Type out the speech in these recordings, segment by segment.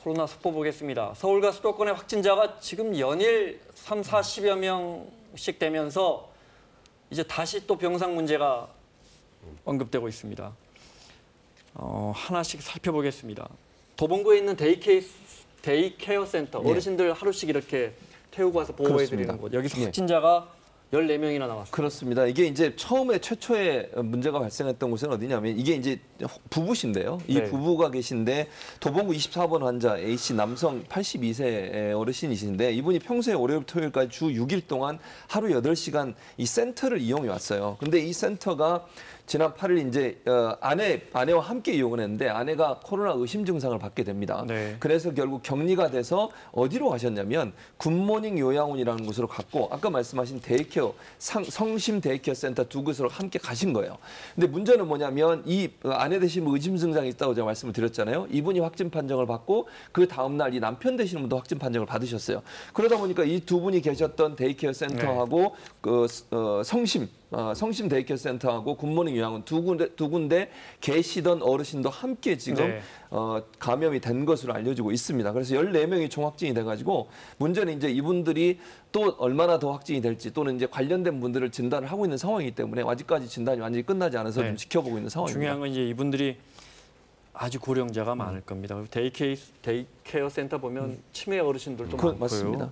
코로나 속보 보겠습니다. 서울과 수도권의 확진자가 지금 연일 3, 40여 명씩 되면서 이제 다시 또 병상 문제가 언급되고 있습니다. 하나씩 살펴보겠습니다. 도봉구에 있는 데이케어 센터, 어르신들 하루씩 이렇게 태우고 와서 보호해드리는 곳. 여기서 확진자가 14명이나 나왔습니다. 그렇습니다. 이게 이제 최초의 문제가 발생했던 곳은 어디냐면 이게 이제 부부신데요. 이 부부가 계신데 도봉구 24번 환자 A씨 남성 82세 어르신이신데 이분이 평소에 월요일부터 토요일까지 주 6일 동안 하루 8시간 이 센터를 이용해 왔어요. 근데 이 센터가 지난 8일 이제 아내와 함께 이용을 했는데 아내가 코로나 의심 증상을 받게 됩니다. 그래서 결국 격리가 돼서 어디로 가셨냐면 굿모닝 요양원이라는 곳으로 갔고 아까 말씀하신 데이케어 성심 데이케어 센터 두 곳으로 함께 가신 거예요. 근데 문제는 뭐냐면 이 아내 되신 분 의심 증상이 있다고 제가 말씀을 드렸잖아요. 이분이 확진 판정을 받고 그 다음 날 이 남편 되시는 분도 확진 판정을 받으셨어요. 그러다 보니까 이 두 분이 계셨던 데이케어 센터하고 성심 데이케어 센터하고 굿모닝 요양원 두 군데 계시던 어르신도 함께 지금 감염이 된 것으로 알려지고 있습니다. 그래서 14명이 총 확진이 돼가지고 문제는 이제 이분들이 또 얼마나 더 확진이 될지 또는 이제 관련된 분들을 진단을 하고 있는 상황이기 때문에 아직까지 진단이 완전히 끝나지 않아서 좀 지켜보고 있는 상황입니다. 중요한 건 이제 이분들이 아주 고령자가 많을 겁니다. 데이케어 센터 보면 치매 어르신들도 많고요. 맞습니다.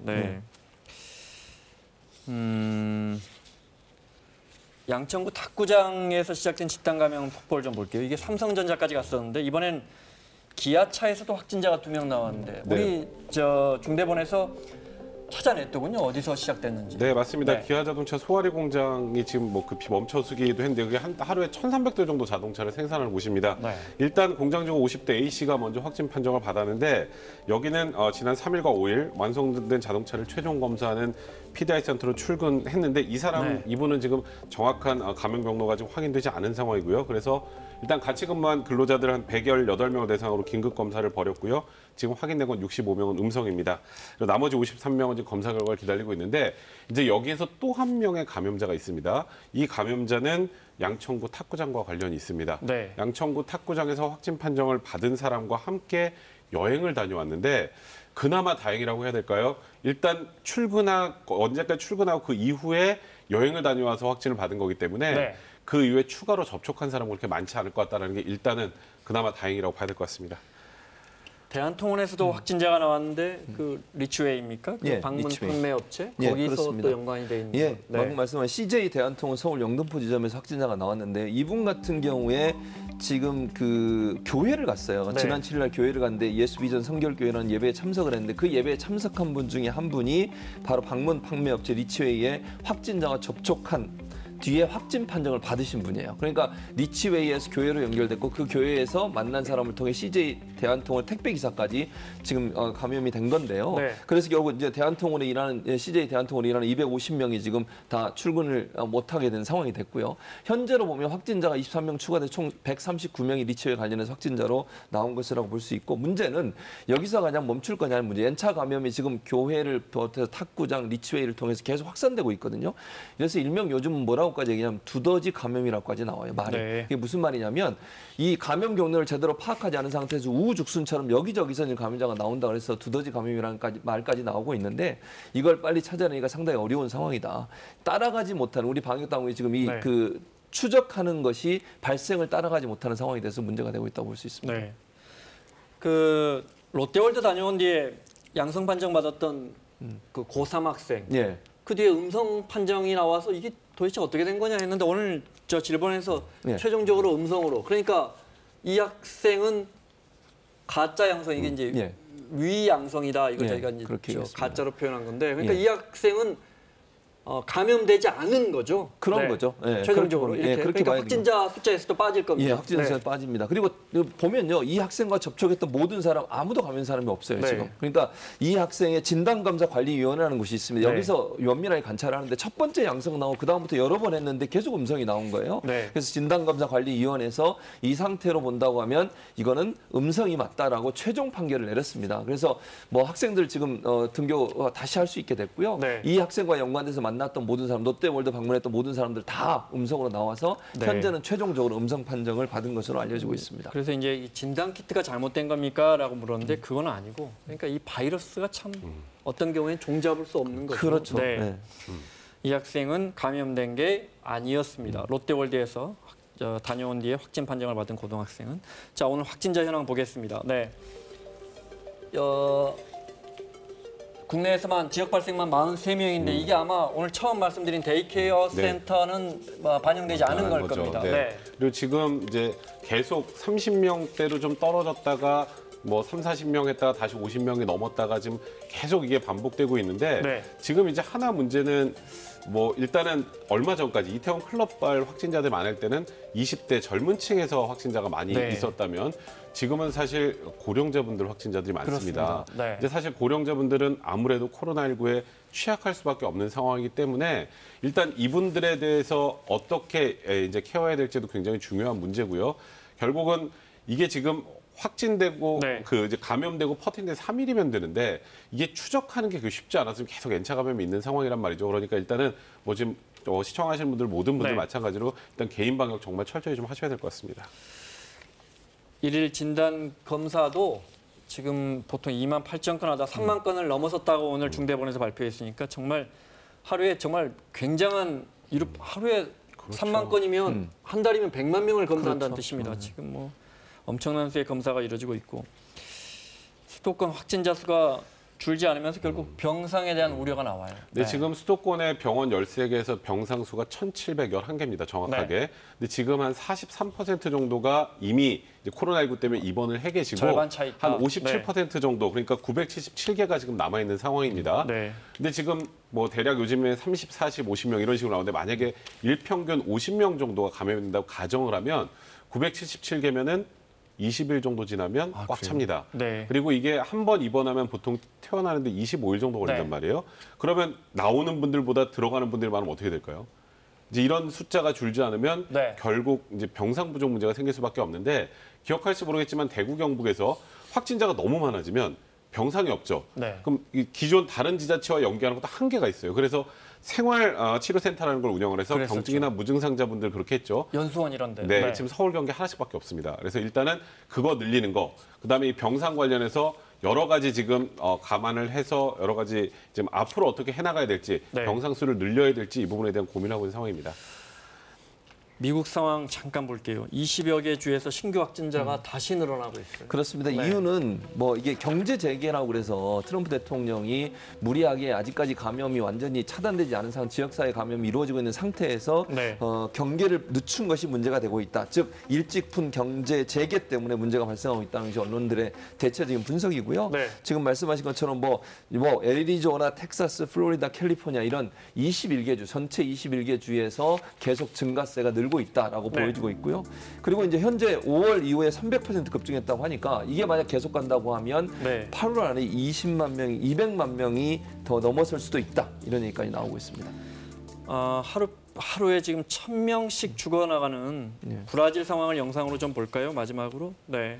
양천구 탁구장에서 시작된 집단 감염 폭포를 좀 볼게요. 이게 삼성전자까지 갔었는데 이번엔 기아차에서도 확진자가 2명 나왔는데 우리 중대본에서 찾아냈더군요. 어디서 시작됐는지. 네, 맞습니다. 기아자동차 소아리 공장이 지금 뭐 급히 멈춰서기도 했는데 그게 하루에 1,300대 정도 자동차를 생산하는 곳입니다. 일단 공장 주 50대 A씨가 먼저 확진 판정을 받았는데 여기는 지난 3일과 5일 완성된 자동차를 최종 검사하는 PDI 센터로 출근했는데 이분은 지금 정확한 감염 경로가 지금 확인되지 않은 상황이고요. 그래서 일단 같이 근무한 근로자들 한 118명을 대상으로 긴급 검사를 벌였고요. 지금 확인된 건 65명은 음성입니다. 그리고 나머지 53명은 지금 검사 결과를 기다리고 있는데 이제 여기에서 또 한 명의 감염자가 있습니다. 이 감염자는 양천구 탁구장과 관련이 있습니다. 양천구 탁구장에서 확진 판정을 받은 사람과 함께 여행을 다녀왔는데 그나마 다행이라고 해야 될까요? 일단 언제까지 출근하고 그 이후에 여행을 다녀와서 확진을 받은 거기 때문에 그 이후에 추가로 접촉한 사람은 그렇게 많지 않을 것 같다는 게 일단은 그나마 다행이라고 봐야 될 것 같습니다. 대한통운에서도 확진자가 나왔는데 그 리츠웨이입니까? 그 방문 판매 업체? 거기서 그렇습니다. 또 연관이 돼 있는 거. 방금 말씀한 CJ 대한통운 서울 영등포 지점에서 확진자가 나왔는데 이분 같은 경우에 지금 그 교회를 갔어요. 지난 7일 날 교회를 갔는데 예수비전 성결교회라는 예배에 참석을 했는데 그 예배에 참석한 분 중에 한 분이 바로 방문 판매 업체 리츠웨이에 확진자와 접촉한 뒤에 확진 판정을 받으신 분이에요. 그러니까 리치웨이에서 교회로 연결됐고 그 교회에서 만난 사람을 통해 CJ 대한통운 택배기사까지 지금 감염이 된 건데요. 그래서 결국 이제 대한통운에 일하는 CJ 대한통운에 일하는 250명이 지금 다 출근을 못하게 된 상황이 됐고요. 현재로 보면 확진자가 23명 추가돼 총 139명이 리치웨이 관련해서 확진자로 나온 것이라고 볼 수 있고 문제는 여기서 그냥 멈출 거냐는 문제. N차 감염이 지금 교회를 비롯해서 탁구장, 리치웨이를 통해서 계속 확산되고 있거든요. 그래서 일명 요즘은 뭐라고까지 얘기하면 두더지 감염이라고까지 나와요. 말이. 이게 무슨 말이냐면 이 감염 경로를 제대로 파악하지 않은 상태에서 우후죽순처럼 여기저기서 감염자가 나온다 그래서 두더지 감염이라는 말까지 나오고 있는데 이걸 빨리 찾아내기가 상당히 어려운 상황이다. 따라가지 못하는 우리 방역당국이 지금 그 추적하는 것이 발생을 따라가지 못하는 상황이 돼서 문제가 되고 있다고 볼 수 있습니다. 그 롯데월드 다녀온 뒤에 양성 판정 받았던 그 고3 학생. 그 뒤에 음성 판정이 나와서 이게 도대체 어떻게 된 거냐 했는데 오늘 질본에서 최종적으로 음성으로. 그러니까 이 학생은 가짜 양성 이게 이제 위 양성이다. 이걸 저희가 이제 가짜로 표현한 건데 그러니까 이 학생은 감염되지 않은 거죠. 그런 거죠. 최종적으로 이렇게. 그러니까 확진자 숫자에서도 빠질 겁니다. 확진자 숫자 빠집니다. 그리고 보면요, 이 학생과 접촉했던 모든 사람 아무도 감염 사람이 없어요 지금. 그러니까 이 학생의 진단검사관리위원회라는 곳이 있습니다. 여기서 면밀하게 관찰하는데 첫 번째 양성 나오고 그 다음부터 여러 번 했는데 계속 음성이 나온 거예요. 그래서 진단검사관리위원회에서 이 상태로 본다고 하면 이거는 음성이 맞다라고 최종 판결을 내렸습니다. 그래서 뭐 학생들 지금 등교 다시 할 수 있게 됐고요. 이 학생과 연관돼서 만난 만났던 모든 사람, 롯데월드 방문했던 모든 사람들 다 음성으로 나와서 네. 현재는 최종적으로 음성 판정을 받은 것으로 알려지고 있습니다. 그래서 이제 이 진단 키트가 잘못된 겁니까? 라고 물었는데 그건 아니고 그러니까 이 바이러스가 참 어떤 경우에는 종잡을 수 없는 거죠. 그렇죠. 네. 네. 이 학생은 감염된 게 아니었습니다. 롯데월드에서 다녀온 뒤에 확진 판정을 받은 고등학생은. 자, 오늘 확진자 현황 보겠습니다. 네. 국내에서만 지역 발생만 43명인데 이게 아마 오늘 처음 말씀드린 데이케어 네. 센터는 반영되지 않은 걸 거죠. 겁니다. 네. 네. 그리고 지금 이제 계속 30명대로 좀 떨어졌다가 뭐 40명 했다가 다시 50명이 넘었다가 지금 계속 이게 반복되고 있는데 네. 지금 이제 하나 문제는 뭐 일단은 얼마 전까지 이태원 클럽발 확진자들 많을 때는 20대 젊은 층에서 확진자가 많이 네. 있었다면 지금은 사실 고령자분들 확진자들이 많습니다. 그렇습니다. 네. 이제 사실 고령자분들은 아무래도 코로나19에 취약할 수밖에 없는 상황이기 때문에 일단 이분들에 대해서 어떻게 이제 케어해야 될지도 굉장히 중요한 문제고요. 결국은 이게 지금 확진되고 네. 이제 감염되고 퍼트린 데 3일이면 되는데 이게 추적하는 게 쉽지 않아서 계속 N차 감염이 있는 상황이란 말이죠. 그러니까 일단은 뭐 지금 시청하시는 분들 모든 분들 네. 마찬가지로 일단 개인 방역 정말 철저히 좀 하셔야 될 것 같습니다. 일일 진단 검사도 지금 보통 2만 8천 건 하다 3만 건을 넘어섰다고 오늘 중대본에서 발표했으니까 정말 하루에 정말 굉장한 하루에 그렇죠. 3만 건이면 한 달이면 100만 명을 검사한다는 그렇죠. 뜻입니다. 지금 뭐 엄청난 수의 검사가 이루어지고 있고 수도권 확진자 수가 줄지 않으면서 결국 병상에 대한 우려가 나와요. 네, 지금 수도권의 병원 13개에서 병상 수가 1,711개입니다. 정확하게. 네. 근데 지금 한 43% 정도가 이미 이제 코로나19 때문에 입원을 해 계시고 절반 차 있다. 한 57% 정도 그러니까 977개가 지금 남아 있는 상황입니다. 네. 근데 지금 뭐 대략 요즘에 30, 40, 50명 이런 식으로 나오는데 만약에 일평균 50명 정도가 감염된다고 가정을 하면 977개면은 20일 정도 지나면 꽉 그래요? 찹니다. 네. 그리고 이게 한 번 입원하면 보통 퇴원하는데 25일 정도 걸린단 네. 말이에요. 그러면 나오는 분들보다 들어가는 분들이 많으면 어떻게 될까요? 이제 이런 숫자가 줄지 않으면 네. 결국 이제 병상 부족 문제가 생길 수밖에 없는데 기억할지 모르겠지만 대구 경북에서 확진자가 너무 많아지면 병상이 없죠. 네. 그럼 이 기존 다른 지자체와 연계하는 것도 한계가 있어요. 그래서 생활치료센터라는 걸 운영을 해서 그랬었죠. 경증이나 무증상자분들 그렇게 했죠. 연수원 이런데. 네, 지금 서울 경기 하나씩밖에 없습니다. 그래서 일단은 그거 늘리는 거, 그다음에 이 병상 관련해서 여러 가지 지금 감안을 해서 여러 가지 지금 앞으로 어떻게 해나가야 될지 네. 병상 수를 늘려야 될지 이 부분에 대한 고민하고 있는 상황입니다. 미국 상황 잠깐 볼게요. 20여 개 주에서 신규 확진자가 다시 늘어나고 있어요. 그렇습니다. 네. 이유는 뭐 이게 경제 재개라고 그래서 트럼프 대통령이 무리하게 아직까지 감염이 완전히 차단되지 않은 상황, 지역사회 감염이 이루어지고 있는 상태에서 네. 경계를 늦춘 것이 문제가 되고 있다. 즉 일찍푼 경제 재개 때문에 문제가 발생하고 있다는 것이 언론들의 대체적인 분석이고요. 네. 지금 말씀하신 것처럼 뭐 애리조나, 텍사스, 플로리다, 캘리포니아 이런 21개 주, 전체 21개 주에서 계속 증가세가 늘고 있다라고 네. 보여지고 있고요. 그리고 이제 현재 5월 이후에 300% 급증했다고 하니까 이게 만약 계속 간다고 하면 네. 8월 안에 20만 명, 200만 명이 더 넘어설 수도 있다. 이런 얘기까지 나오고 있습니다. 하루에 지금 1,000명씩 죽어나가는 브라질 상황을 영상으로 좀 볼까요? 마지막으로. 네.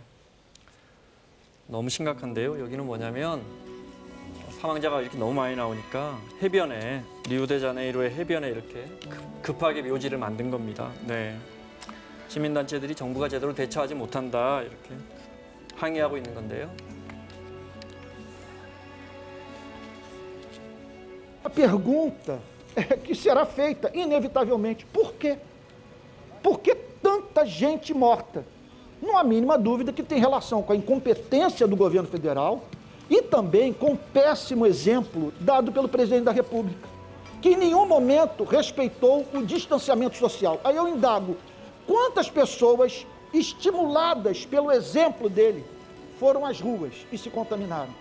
너무 심각한데요. 여기는 뭐냐면 사망자가 이렇게 너무 많이 나오니까 해변에 리우데자네이루의 해변에 이렇게 급하게 묘지를 만든 겁니다. 네. 시민단체들이 정부가 제대로 대처하지 못한다 이렇게 항의하고 있는 건데요. A pergunta que será feita, inevitavelmente, por quê? Por que tanta gente morta? Não há mínima dúvida que tem relação com a incompetência do governo federal e também com o péssimo exemplo dado pelo presidente da República, que em nenhum momento respeitou o distanciamento social. Aí eu indago, quantas pessoas estimuladas pelo exemplo dele foram às ruas e se contaminaram?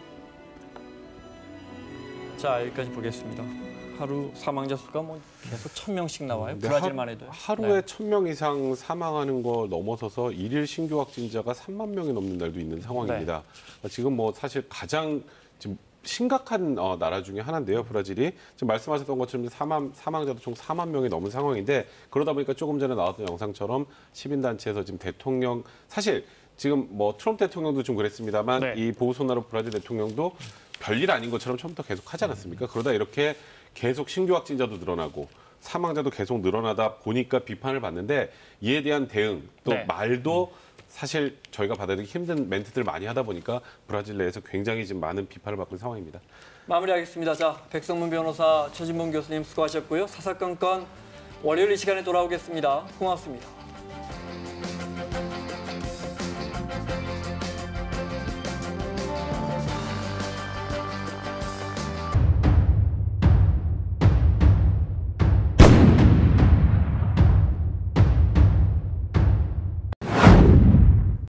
자, 여기까지 보겠습니다. 하루 사망자 수가 뭐 계속 1,000명씩 나와요. 네, 브라질만 해도. 하루에 1,000명 이상 사망하는 거 넘어서서 일일 신규 확진자가 3만 명이 넘는 날도 있는 상황입니다. 지금 뭐 사실 가장 지금 심각한 나라 중에 하나인데요, 브라질이. 지금 말씀하셨던 것처럼 사망자도 총 4만 명이 넘은 상황인데 그러다 보니까 조금 전에 나왔던 영상처럼 시민단체에서 지금 대통령 사실 지금 뭐 트럼프 대통령도 좀 그랬습니다만 네. 이 보우소나루 브라질 대통령도 별일 아닌 것처럼 처음부터 계속 하지 않았습니까? 그러다 이렇게 계속 신규 확진자도 늘어나고 사망자도 계속 늘어나다 보니까 비판을 받는데 이에 대한 대응 또 네. 말도 사실 저희가 받아들이기 힘든 멘트들 많이 하다 보니까 브라질 내에서 굉장히 지금 많은 비판을 받고 있는 상황입니다. 마무리하겠습니다. 자, 백성문 변호사, 최진봉 교수님 수고하셨고요. 사사건건 월요일 이 시간에 돌아오겠습니다. 고맙습니다.